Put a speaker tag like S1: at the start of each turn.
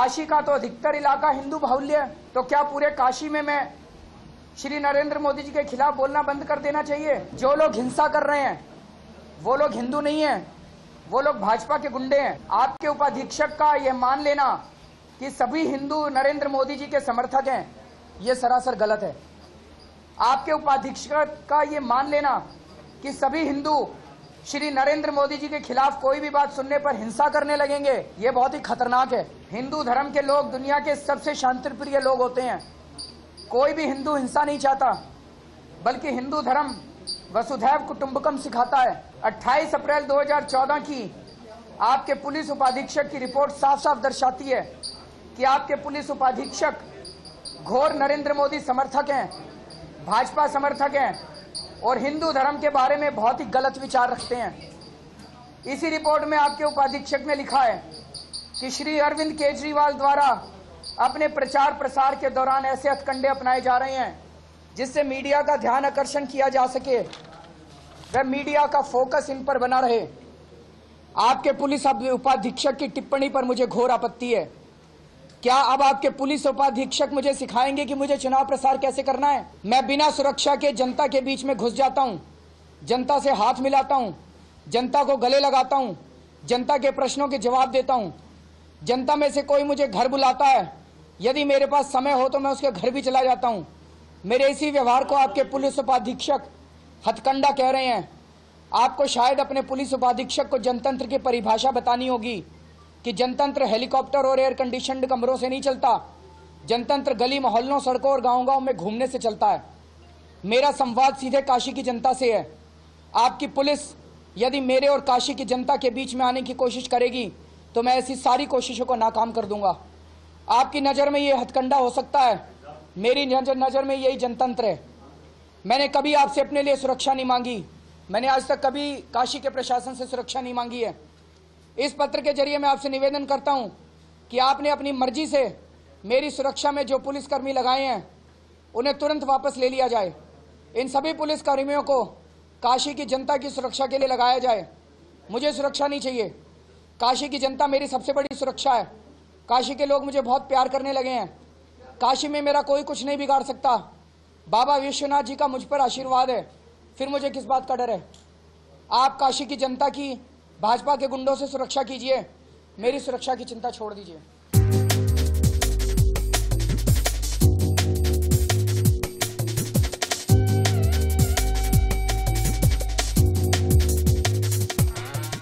S1: काशी का तो अधिकतर इलाका हिंदू बाहुल्य है, तो क्या पूरे काशी में मैं श्री नरेंद्र मोदी जी के खिलाफ बोलना बंद कर देना चाहिए? जो लोग हिंसा कर रहे हैं वो लोग हिंदू नहीं है, वो लोग भाजपा के गुंडे हैं। आपके उपाधीक्षक का यह मान लेना कि सभी हिंदू नरेंद्र मोदी जी के समर्थक हैं, ये सरासर गलत है। आपके उपाधीक्षक का ये मान लेना कि सभी हिंदू श्री नरेंद्र मोदी जी के खिलाफ कोई भी बात सुनने पर हिंसा करने लगेंगे, ये बहुत ही खतरनाक है। हिंदू धर्म के लोग दुनिया के सबसे शांतिप्रिय लोग होते हैं। कोई भी हिंदू हिंसा नहीं चाहता, बल्कि हिंदू धर्म वसुधैव कुटुंबकम सिखाता है। 28 अप्रैल 2014 की आपके पुलिस उपाधीक्षक की रिपोर्ट साफ साफ दर्शाती है कि आपके पुलिस उपाधीक्षक घोर नरेंद्र मोदी समर्थक हैं, भाजपा समर्थक हैं और हिंदू धर्म के बारे में बहुत ही गलत विचार रखते हैं। इसी रिपोर्ट में आपके उपाधीक्षक ने लिखा है कि श्री अरविंद केजरीवाल द्वारा अपने प्रचार प्रसार के दौरान ऐसे हथकंडे अपनाए जा रहे हैं जिससे मीडिया का ध्यान आकर्षण किया जा सके व मीडिया का फोकस इन पर बना रहे। आपके पुलिस उपाधीक्षक की टिप्पणी पर मुझे घोर आपत्ति है। क्या अब आपके पुलिस उपाधीक्षक मुझे सिखाएंगे कि मुझे चुनाव प्रसार कैसे करना है? मैं बिना सुरक्षा के जनता के बीच में घुस जाता हूं, जनता से हाथ मिलाता हूं, जनता को गले लगाता हूं, जनता के प्रश्नों के जवाब देता हूं। जनता में से कोई मुझे घर बुलाता है, यदि मेरे पास समय हो तो मैं उसके घर भी चला जाता हूं। मेरे इसी व्यवहार को आपके पुलिस उपाधीक्षक हथकंडा कह रहे हैं। आपको शायद अपने पुलिस उपाधीक्षक को जनतंत्र की परिभाषा बतानी होगी कि जनतंत्र हेलीकॉप्टर और एयर कंडीशनड कमरों से नहीं चलता। जनतंत्र गली मोहल्लों, सड़कों और गांव-गांव में घूमने से चलता है। मेरा संवाद सीधे काशी की जनता से है। आपकी पुलिस यदि मेरे और काशी की जनता के बीच में आने की कोशिश करेगी तो मैं ऐसी सारी कोशिशों को नाकाम कर दूंगा। आपकी नजर में ये हथकंडा हो सकता है, मेरी नजर में यही जनतंत्र है। मैंने कभी आपसे अपने लिए सुरक्षा नहीं मांगी, मैंने आज तक कभी काशी के प्रशासन से सुरक्षा नहीं मांगी है। इस पत्र के जरिए मैं आपसे निवेदन करता हूं कि आपने अपनी मर्जी से मेरी सुरक्षा में जो पुलिसकर्मी लगाए हैं उन्हें तुरंत वापस ले लिया जाए। इन सभी पुलिसकर्मियों को काशी की जनता की सुरक्षा के लिए लगाया जाए। मुझे सुरक्षा नहीं चाहिए, काशी की जनता मेरी सबसे बड़ी सुरक्षा है। काशी के लोग मुझे बहुत प्यार करने लगे हैं। काशी में मेरा कोई कुछ नहीं बिगाड़ सकता। बाबा विश्वनाथ जी का मुझ पर आशीर्वाद है, फिर मुझे किस बात का डर है? आप काशी की जनता की भाजपा के गुंडों से सुरक्षा कीजिए, मेरी सुरक्षा की चिंता छोड़ दीजिए।